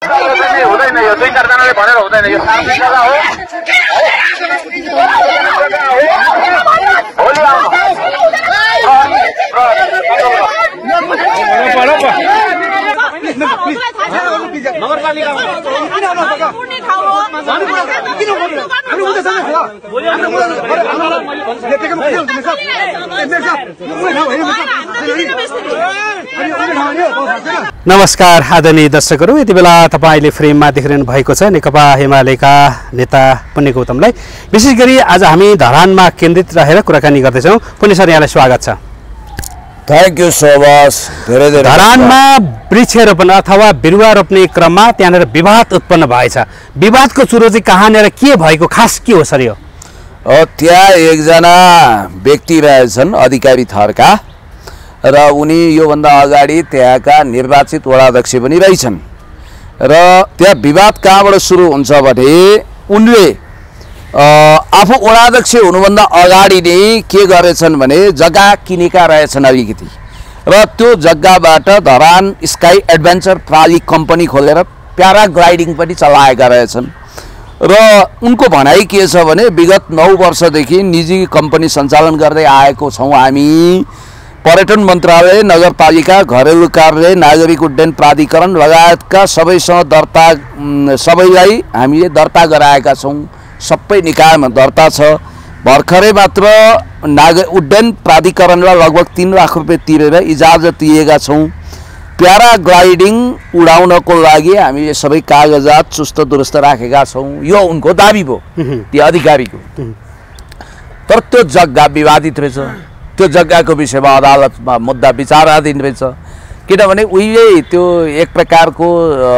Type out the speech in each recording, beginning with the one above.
हुँदैन, यो 2-4 जनाले भनेर हुँदैन, यो सार्वजनिक जग्गा हो। भोलि आउनु नमस्कार आदरणीय दर्शकहरू, यति बेला तपाईले फ्रेममा देखिरहनु भएको छ नेकपा एमालेका नेता पुण्य गौतमलाई। विशेष गरी आज हामी धरानमा केन्द्रित रहेर कुराकानी गर्दैछौँ। पुण्य सर, यहाँलाई स्वागत छ। Thank you so much. धेरै धेरै धरानमा वृक्षरोपण अथवा बिरुवा रोप्ने क्रममा त्यहाँनिर विवाद उत्पन्न भएछ। विवादको सुरु चाहिँ कहाँनिर के भएको, खास के हो सर यो? त्यहाँ एकजना व्यक्ति रहेछन् अधिकारी थरका, र उनी योभन्दा अगाडि त्यहाँका निर्वाचित वडाध्यक्ष पनि रहेछन्। र त्यहाँ विवाद कहाँबाट सुरु हुन्छ भने उनले आफू वडाध्यक्ष हुनुभन्दा अगाडि नै के गरेछन् भने जग्गा किनेका रहेछन् अलिकति, र त्यो जग्गाबाट धरान स्काई एडभेन्चर प्राली कम्पनी खोलेर प्याराग्लाइडिङ पनि चलाएका रहेछन्। र उनको भनाइ के छ भने विगत 9 वर्षदेखि निजी कम्पनी सञ्चालन गर्दै आएको छौँ हामी। पर्यटन मन्त्रालय, नगरपालिका, घरेलु कार्यालय, नागरिक उड्डयन प्राधिकरण लगायतका सबैसँग सबैलाई हामीले दर्ता गराएका छौँ। सबै निकायमा दर्ता छ। भर्खरै मात्र उड्डयन प्राधिकरणलाई लगभग 3 लाख रुपियाँ तिरेर इजाजत दिएका छौँ। प्याराग्लाइडिङ उडाउनको लागि हामीले सबै कागजात चुस्त दुरुस्त राखेका छौँ। यो उनको दाबी भयो, त्यो अधिकारीको। तर त्यो जग्गा विवादित रहेछ। त्यो जग्गाको विषयमा अदालतमा मुद्दा विचाराधीन रहेछ। किनभने उहिले त्यो एक प्रकारको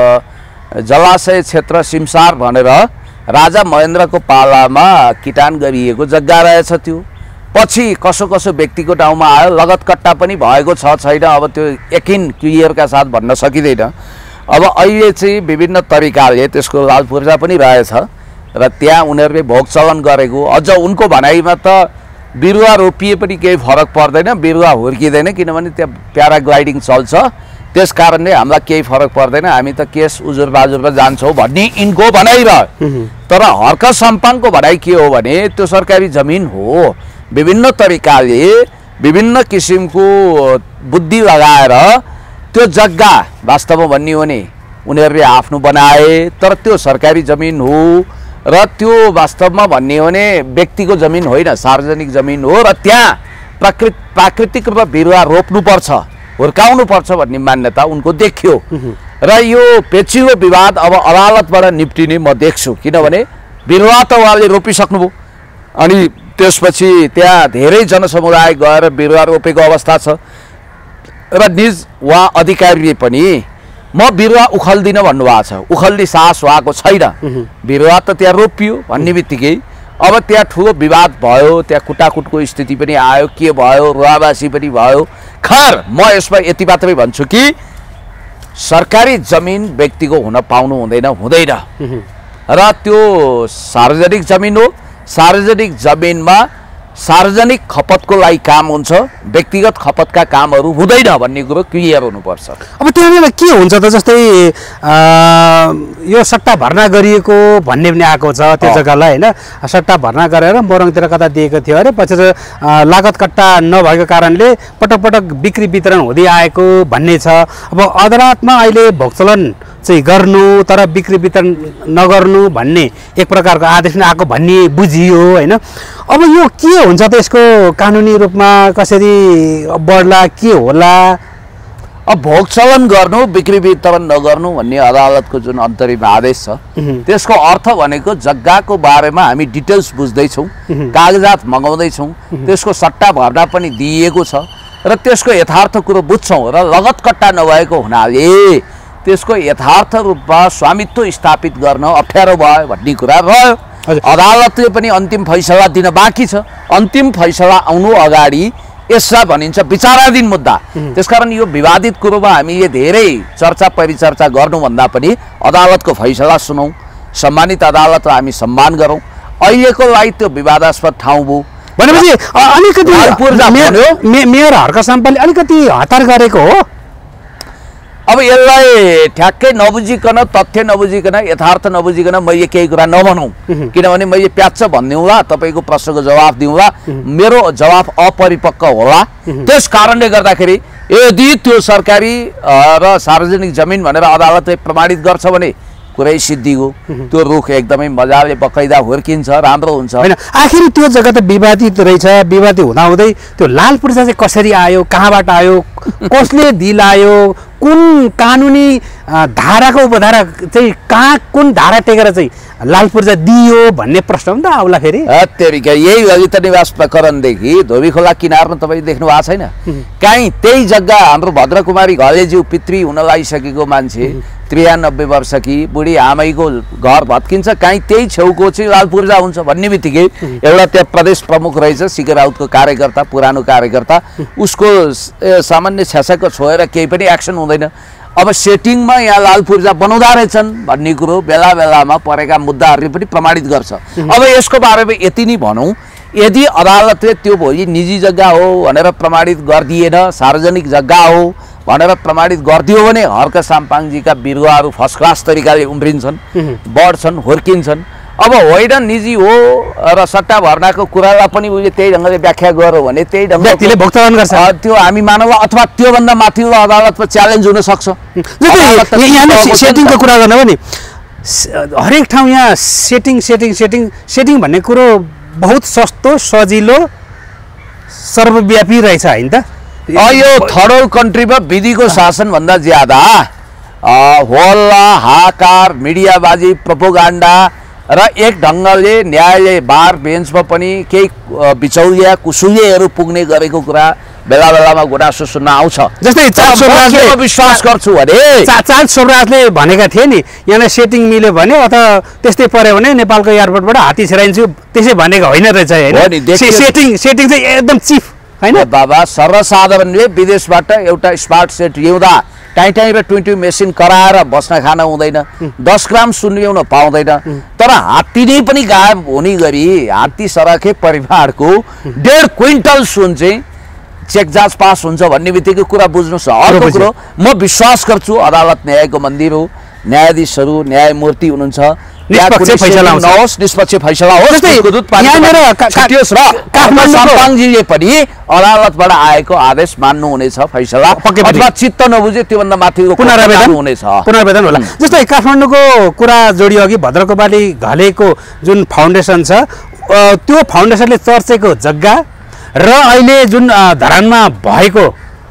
जलाशय क्षेत्र सिमसार भनेर राजा महेन्द्रको पालामा किटान गरिएको जग्गा रहेछ। त्यो पछि कसो कसो व्यक्तिको ठाउँमा आयो, लगत कट्टा पनि भएको छ छैन, अब त्यो यकिन क्लियरका साथ भन्न सकिँदैन। अब अहिले चाहिँ विभिन्न तरिकाले त्यसको लालपुर्जा पनि रहेछ र त्यहाँ उनीहरूले भोग चलन गरेको। अझ उनको भनाइमा त बिरुवा रोपिए पनि केही फरक पर्दैन, बिरुवा हुर्किँदैन, किनभने त्यहाँ प्याराग्लाइडिङ चल्छ, त्यस कारणले हामीलाई केही फरक पर्दैन, हामी त केस उजुर बाजुरमा जान्छौँ भन्ने यिनको भनाइ रह्यो। तर हर्क सम्पाङको भनाइ के हो भने त्यो सरकारी जमिन हो। विभिन्न तरिकाले विभिन्न किसिमको बुद्धि लगाएर त्यो जग्गा वास्तवमा भन्ने हो भने उनीहरूले आफ्नो बनाए, तर त्यो सरकारी जमिन हो र त्यो वास्तवमा भन्ने हो भने व्यक्तिको जमिन होइन, सार्वजनिक जमिन हो। र त्यहाँ प्राकृतिक रूपमा बिरुवा रोप्नुपर्छ, हुर्काउनुपर्छ भन्ने मान्यता उनको देखियो। र यो पेचिलो विवाद अब अदालतबाट निप्टिने म देख्छु। किनभने बिरुवा त उहाँले रोपिसक्नुभयो, अनि त्यसपछि त्यहाँ धेरै जनसमुदाय गएर बिरुवा रोपेको अवस्था छ। र निज वा अधिकारीले पनि म बिरुवा उखल्दिनँ भन्नुभएको छ। उखल्ने साहस उहाँको छैन। बिरुवा त त्यहाँ रोपियो भन्ने बित्तिकै अब त्यहाँ ठुलो विवाद भयो, त्यहाँ कुटाकुटको स्थिति पनि आयो, के भयो, रुवाबासी पनि भयो। खैर, म यसमा यति मात्रै भन्छु कि सरकारी जमिन व्यक्तिको हुन पाउनु हुँदैन। र त्यो सार्वजनिक जमिन हो। सार्वजनिक जमिनमा सार्वजनिक खपतको लागि काम हुन्छ, व्यक्तिगत खपतका कामहरू हुँदैन भन्ने कुरो क्लियर हुनुपर्छ। अब त्यहाँनिर के हुन्छ त, जस्तै यो सट्टा भर्ना गरिएको भन्ने पनि आएको छ त्यो जग्गालाई, होइन? सट्टा भर्ना गरेर मोरङतिर कता दिएको थियो अरे, पछि लागत कट्टा नभएको कारणले पटक पटक बिक्री वितरण हुँदै आएको भन्ने छ। अब अदालतमा अहिले भोगचलन चाहिँ गर्नु तर बिक्री वितरण नगर्नु भन्ने एक प्रकारको आदेश नै आएको भन्ने बुझियो, होइन? अब यो के हुन्छ त, यसको कानुनी रूपमा कसरी बढ्ला, के होला? अब भोग चलन गर्नु, बिक्री वितरण नगर्नु भन्ने अदालतको जुन अन्तरिम आदेश छ, त्यसको अर्थ भनेको जग्गाको बारेमा हामी डिटेल्स बुझ्दैछौँ, कागजात मगाउँदैछौँ, त्यसको सट्टा भर्ना पनि दिइएको छ र त्यसको यथार्थ कुरो बुझ्छौँ। र लगत कट्टा नभएको हुनाले त्यसको यथार्थ रूपमा स्वामित्व स्थापित गर्न अप्ठ्यारो भयो भन्ने कुरा रह्यो। अदालतले पनि अन्तिम फैसला दिन बाँकी छ। अन्तिम फैसला आउनु अगाडि यसलाई भनिन्छ विचाराधीन मुद्दा। त्यसकारण यो विवादित कुरोमा हामीले धेरै चर्चा परिचर्चा गर्नुभन्दा पनि अदालतको फैसला सुनौँ, सम्मानित अदालतलाई हामी सम्मान गरौँ। अहिलेको लागि त्यो विवादास्पद ठाउँ भयो भनेपछि अलिकति मेयर हर्क सम्पाले अलिकति हतार गरेको हो। अब यसलाई ठ्याक्कै नबुझिकन तथ्य नबुझिकन यथार्थ नबुझिकन मैले केही कुरा नभनौँ किनभने मैले प्याच्च भनिदिउँला तपाईँको प्रश्नको जवाफ दिउँला मेरो जवाफ अपरिपक्व होला त्यस कारणले गर्दाखेरि यदि त्यो सरकारी र सार्वजनिक जमिन भनेर अदालतले प्रमाणित गर्छ भने कुरै सिद्धि हो त्यो रुख एकदमै मजाले बकैदा हुर्किन्छ राम्रो हुन्छ होइन आखिर त्यो जग्गा त विवादित रहेछ विवादित हुँदाहुँदै त्यो लाल पूर्जा चाहिँ कसरी आयो कहाँबाट आयो कसले दिलायो कुन कानुनी धाराको उपधारा चाहिँ कहाँ कुन धारा टेकेर चाहिँ लाल पूर्जा दियो भन्ने प्रश्न पनि त आउला फेरि हत्तेरिका यही ललित निवास प्रकरणदेखि धोबी खोला किनारमा तपाईँ देख्नु भएको छैन काहीँ त्यही जग्गा हाम्रो भद्रकुमारी घलेज्यू पितृ हुन लागिसकेको मान्छे 93 वर्षकी बुढी आमैको घर भत्किन्छ काहीँ त्यही छेउको चाहिँ लाल पूर्जा हुन्छ भन्ने बित्तिकै एउटा त्यहाँ प्रदेश प्रमुख रहेछ सिके राउतको कार्यकर्ता पुरानो कार्यकर्ता उसको सामान्य छ्यासक छोएर केही पनि एक्सन हुँदैन अब सेटिङमा यहाँ लाल पूर्जा बनाउँदा रहेछन् भन्ने कुरो बेला बेलामा परेका मुद्दाहरूले पनि प्रमाणित गर्छ अब यसको बारेमा यति नै भनौँ यदि अदालतले त्यो भोलि निजी जग्गा हो भनेर प्रमाणित गरिदिएन सार्वजनिक जग्गा हो भनेर प्रमाणित गरिदियो भने हर्क साम्पाङजीका बिरुवाहरू फर्स्ट क्लास तरिकाले उम्रिन्छन् बढ्छन् हुर्किन्छन् अब होइन निजी हो र सट्टा भर्नाको कुरालाई पनि उसले त्यही ढङ्गले व्याख्या गर्यो भने त्यही ढङ्गले भुक्तान गर्छ त्यो हामी मानौँला अथवा त्योभन्दा माथिल्लो अदालतमा च्यालेन्ज हुन सक्छ सेटिङको कुरा गर्नु भने हरेक ठाउँ यहाँ सेटिङ भन्ने कुरो बहुत सस्तो सजिलो सर्वव्यापी रहेछ होइन त यो थर्ड वर्ल्ड कन्ट्रीमा विधिको शासनभन्दा ज्यादा होल्ला हाकार मिडियाबाजी प्रोपोगान्डा र एक ढङ्गले न्यायालय बार बेन्चमा पनि केही बिचौलिया कुसुलियाहरू पुग्ने गरेको कुरा बेला बेलामा गुनासो सुन्न आउँछ जस्तै चाँद विश्वास गर्छु भने चाँद सोमराजले भनेका थिए नि यहाँलाई सेटिङ मिल्यो भने अथवा त्यस्तै पर्यो भने नेपालको एयरपोर्टबाट हात्ती छिराइन्छु त्यसै भनेको होइन रहेछ होइन सेटिङ चाहिँ एकदम चिफ हैन बाबा सर्वसाधारणले विदेशबाट एउटा स्मार्ट सेट ल्याउँदा टाइटाइ र ट्विन्टी मेसिन कराएर बस्न खान हुँदैन 10 ग्राम सुन ल्याउन पाउँदैन तर हात्ती नै पनि गायब हुने गरी हात्ती सरखे परिवारको 1.5 क्विन्टल सुन चाहिँ चेक जाँच पास हुन्छ भन्ने बित्तिकै कुरा बुझ्नुहोस् अर्को कुरो म विश्वास गर्छु अदालत न्यायको मन्दिर हो न्यायाधीशहरू न्यायमूर्ति हुनुहुन्छ निष्पक्ष फैसला होस् साम्पाङजीले पनि अदालतबाट आएको आदेश मान्नुहुनेछ फैसला अथवा चित्त नबुझे त्योभन्दा माथिको पुनर्वेदन होला जस्तै काठमाडौँको कुरा जोडियो अघि भद्रकुमारी घलेको जुन फाउन्डेसन छ त्यो फाउन्डेसनले चर्चेको जग्गा र अहिले जुन धरानमा भएको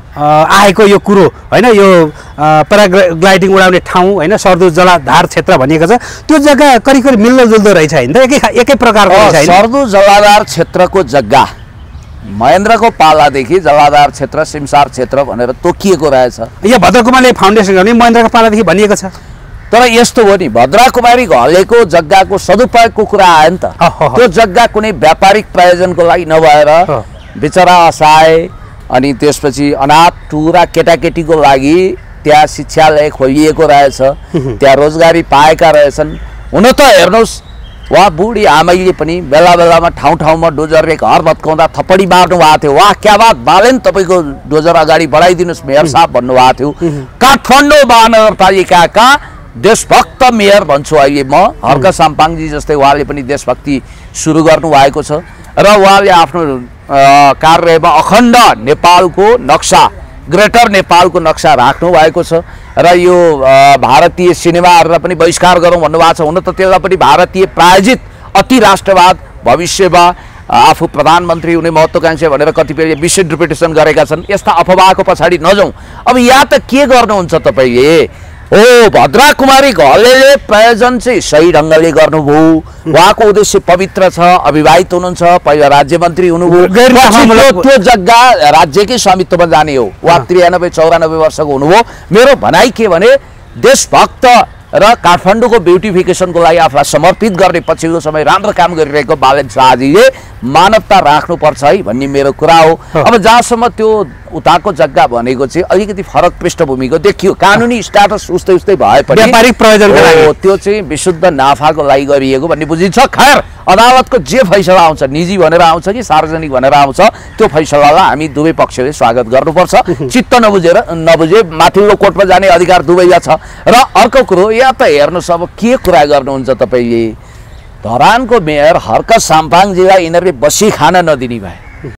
आएको यो कुरो हैन यो प्याराग्लाइडिङ उडाउने ठाउँ हैन सर्दु जलाधार क्षेत्र भनिएको छ त्यो जग्गा करिब करिब मिल्दोजुल्दो रहेछ हैन त एकै प्रकारको रहेछ सर्दु जलाधार क्षेत्रको जग्गा महेन्द्रको पालादेखि जलाधार क्षेत्र सिमसार क्षेत्र भनेर तोकिएको रहेछ यो भद्रकुमारी फाउन्डेसन गर्ने महेन्द्रको पालादेखि भनिएको छ तर यस्तो हो नि भद्रकुमारी घलेको जग्गाको सदुपयोगको कुरा आयो नि त त्यो जग्गा कुनै व्यापारिक प्रयोजनको लागि नभएर बिचरा असहाय अनि त्यसपछि अनाथ टुरा केटाकेटीको लागि त्यहाँ शिक्षालय खोलिएको रहेछ त्यहाँ रोजगारी पाएका रहेछन् हुन त हेर्नुहोस् वा बुढी आमैले पनि बेला बेलामा ठाउँ ठाउँमा डोजरले घर भत्काउँदा थप्पडी मार्नु भएको थियो वा क्या बात बालेन तपाईँको डोजर अगाडि बढाइदिनुहोस् मेयर साहब भन्नुभएको थियो काठमाडौँ महानगरपालिकाका देशभक्त मेयर भन्छु अहिले म हर्क साम्पाङजी जस्तै उहाँले पनि देशभक्ति सुरु गर्नु भएको छ र उहाँले आफ्नो कार्यालयमा अखण्ड नेपालको नक्सा ग्रेटर नेपालको नक्सा राख्नु भएको छ र यो भारतीय सिनेमाहरूलाई पनि बहिष्कार गरौँ भन्नुभएको छ हुन त त्यसलाई पनि भारतीय प्रायोजित अति राष्ट्रवाद भविष्यमा आफू प्रधानमन्त्री हुने महत्त्वकांक्षी भनेर कतिपयले मिसइन्टरप्रिटेसन गरेका छन् यस्ता अफवाहको पछाडि नजाउँ अब यहाँ त के गर्नुहुन्छ तपाईँले हो भद्रकुमारी घलेले प्रयोजन चाहिँ सही ढङ्गले गर्नुभयो उहाँको उद्देश्य पवित्र छ अविवाहित हुनुहुन्छ पहिला राज्य मन्त्री हुनुभयो त्यो जग्गा राज्यकै स्वामित्वमा जाने हो उहाँ 93-94 वर्षको हुनुभयो मेरो भनाइ के भने देशभक्त र काठमाडौँको ब्युटिफिकेसनको लागि आफूलाई समर्पित गर्ने पछिल्लो समय राम्रो काम गरिरहेको बालेन शाहजीले मानवता राख्नुपर्छ है भन्ने मेरो कुरा हो अब जहाँसम्म त्यो उताको जग्गा भनेको चाहिँ अलिकति फरक पृष्ठभूमिको देखियो कानुनी स्ट्याटस उस्तै उस्तै भए पनि व्यापारिक प्रयोजनको लागि त्यो चाहिँ विशुद्ध नाफाको लागि गरिएको भन्ने बुझिन्छ खैर अदालतको जे फैसला आउँछ निजी भनेर आउँछ कि सार्वजनिक भनेर आउँछ त्यो फैसलालाई हामी दुवै पक्षले स्वागत गर्नुपर्छ चित्त नबुझे माथिल्लो कोर्टमा जाने अधिकार दुवैलाई छ र अर्को कुरो या त हेर्नुहोस् अब के कुरा गर्नुहुन्छ तपाईँले धरानको मेयर हर्क साम्पाङजीलाई यिनीहरूले बसी खान नदिने भए